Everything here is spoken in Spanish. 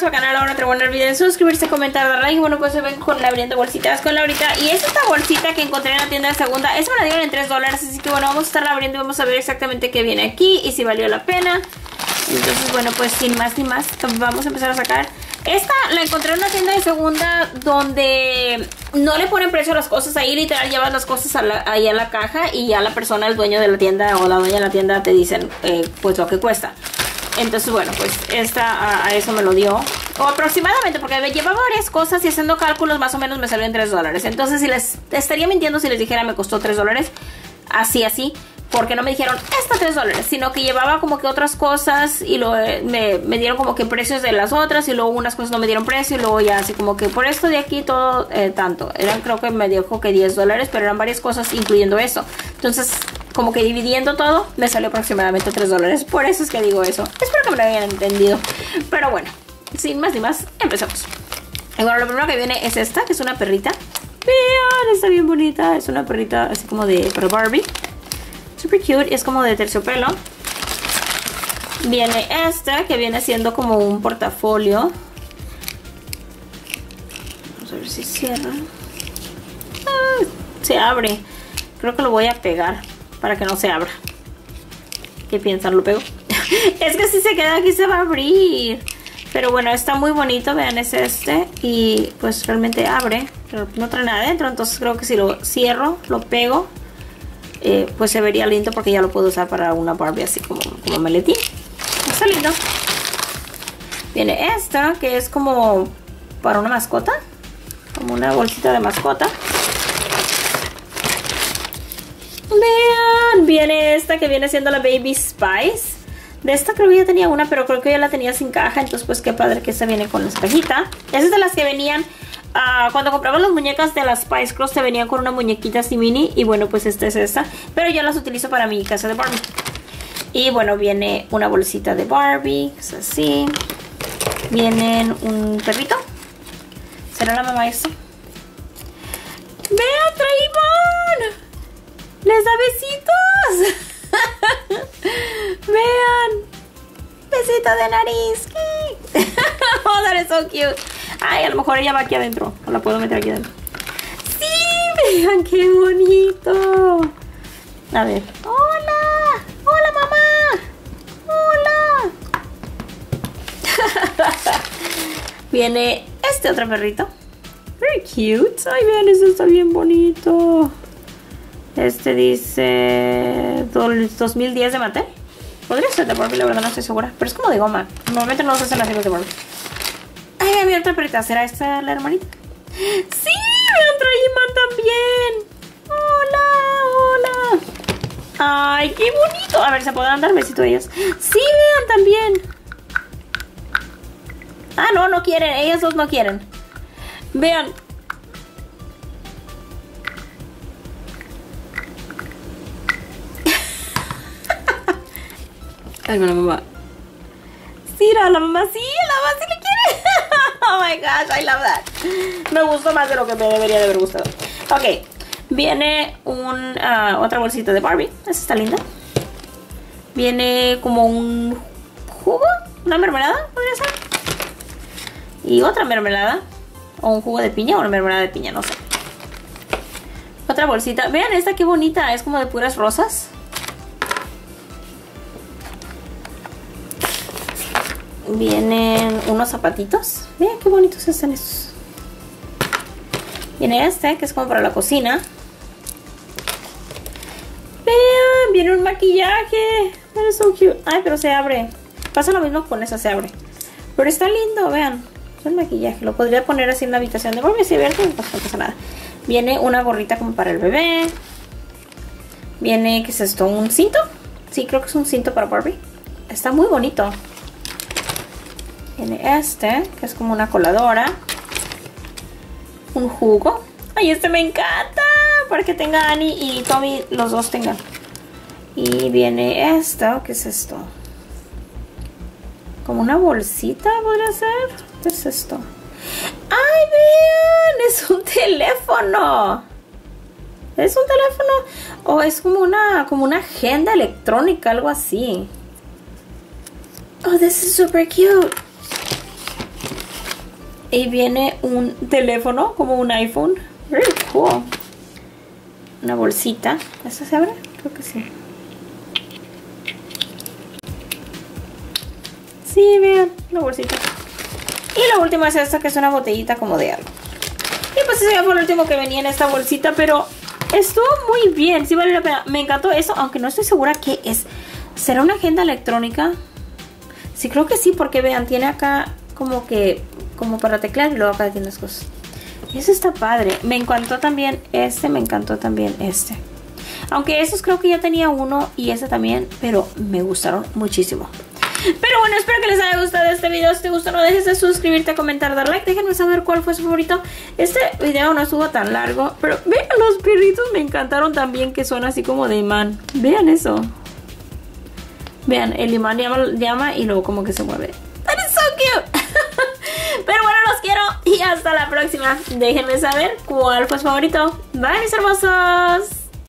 nuevos al canal, ahora te voy a olvidar suscribirse, comentar, dar like. Y bueno, pues se ven con abriendo bolsitas con Laurita. Y es esta bolsita que encontré en la tienda de segunda. Esta me la dieron en $3, así que bueno, vamos a estarla abriendo y vamos a ver exactamente qué viene aquí y si valió la pena. Entonces bueno, pues sin más ni más, vamos a empezar a sacar. Esta la encontré en una tienda de segunda donde no le ponen precio a las cosas. Ahí literal llevas las cosas ahí a la caja y ya la persona, el dueño de la tienda o la dueña de la tienda te dicen pues lo que cuesta. Entonces bueno, pues esta a eso me lo dio, o aproximadamente, porque llevaba varias cosas y haciendo cálculos más o menos me salió en $3. Entonces si les estaría mintiendo si les dijera me costó $3, así, porque no me dijeron esta $3, sino que llevaba como que otras cosas y me dieron como que precios de las otras, y luego unas cosas no me dieron precio, y luego ya así como que por esto de aquí todo tanto. Eran, creo que me dijo que $10, pero eran varias cosas incluyendo eso. Entonces como que dividiendo todo me salió aproximadamente $3. Por eso es que digo eso. Espero que me lo hayan entendido. Pero bueno, sin más ni más, empezamos. Y bueno, lo primero que viene es esta, que es una perrita. Vean, está bien bonita. Es una perrita así como para Barbie. Super cute, es como de terciopelo. Viene esta, que viene siendo como un portafolio. Vamos a ver si cierra. Se abre. Creo que lo voy a pegar para que no se abra. ¿Qué piensan? ¿Lo pego? Es que si se queda aquí se va a abrir. Pero bueno, está muy bonito. Vean, es este. Y pues realmente abre, pero no trae nada adentro. Entonces creo que si lo cierro, lo pego, pues se vería lindo, porque ya lo puedo usar para una Barbie así como maletín. Está lindo. Viene esta, que es como para una mascota, como una bolsita de mascota. Vean, viene esta que viene siendo la Baby Spice. De esta creo que ya tenía una, pero creo que ya la tenía sin caja. Entonces pues qué padre que esta viene con la cajita. Esa es de las que venían cuando comprabas las muñecas de las Spice Girls, te venían con una muñequita así mini. Y bueno, pues esta es esta, pero yo las utilizo para mi casa de Barbie. Y bueno, viene una bolsita de Barbie, es así. Vienen un perrito. ¿Será la mamá esto? ¡Vean, Trayvon! ¡Les da besitos! ¡Vean! ¡Besito de nariz! ¡Oh, that is so cute! Ay, a lo mejor ella va aquí adentro. O la puedo meter aquí adentro. ¡Sí! ¡Vean qué bonito! A ver. ¡Hola! ¡Hola, mamá! ¡Hola! Viene este otro perrito. Very cute. Ay, vean, esto está bien bonito. Este dice 2010 de Mattel. Podría ser de Barbie, la verdad no estoy segura. Pero es como de goma. Normalmente no se hacen así los de Barbie. Ay, a mi otra perrita. ¿Será esta la hermanita? ¡Sí! ¡Vean, Trayman también! ¡Hola! ¡Hola! ¡Ay, qué bonito! A ver, ¿se podrán dar besito a ellos? ¡Sí, vean también! Ah, no quieren. Ellas dos no quieren. Vean. Ay, la mamá. Sí, la mamá sí le quiere. Oh my gosh, I love that. Me gustó más de lo que me debería de haber gustado. Ok, viene otra bolsita de Barbie. Esta está linda. Viene como un jugo, una mermelada, podría ser. Y otra mermelada. O un jugo de piña o una mermelada de piña, no sé. Otra bolsita. Vean esta, qué bonita. Es como de puras rosas. Vienen unos zapatitos. Vean qué bonitos están estos. Viene este, que es como para la cocina. Vean, viene un maquillaje. That is so cute. Ay, pero se abre. Pasa lo mismo con esa, se abre. Pero está lindo, vean. Es el maquillaje. Lo podría poner así en la habitación de Barbie. Si abierto, no pasa nada. Viene una gorrita como para el bebé. Viene, ¿qué es esto? ¿Un cinto? Sí, creo que es un cinto para Barbie. Está muy bonito. Viene este, que es como una coladora. Un jugo. ¡Ay, este me encanta! Para que tenga Annie y Tommy, los dos tengan. Y viene esto, ¿qué es esto? Como una bolsita, ¿podría ser? ¿Qué es esto? ¡Ay, vean! ¡Es un teléfono! ¿Es un teléfono? O es como una agenda electrónica, algo así. Oh, this is super cute. Y viene un teléfono, como un iPhone. Very cool. Una bolsita. ¿Esta se abre? Creo que sí. Sí, vean, la bolsita. Y la última es esta, que es una botellita como de algo. Y pues ese ya fue el último que venía en esta bolsita, pero estuvo muy bien, sí vale la pena. Me encantó eso, aunque no estoy segura qué es. ¿Será una agenda electrónica? Sí, creo que sí, porque vean, tiene acá como que, como para teclear, y luego acá tiene las cosas. Y eso está padre. Me encantó también este, me encantó también este. Aunque esos creo que ya tenía uno y este también, pero me gustaron muchísimo. Pero bueno, espero que les haya gustado este video. Si te gustó, no dejes de suscribirte, comentar, dar like. Déjenme saber cuál fue su favorito. Este video no estuvo tan largo, pero vean, los perritos me encantaron también, que son así como de imán. Vean eso. Vean, el imán llama y luego como que se mueve. That is so cute. Pero bueno, los quiero y hasta la próxima. Déjenme saber cuál fue su favorito. Bye, mis hermosos.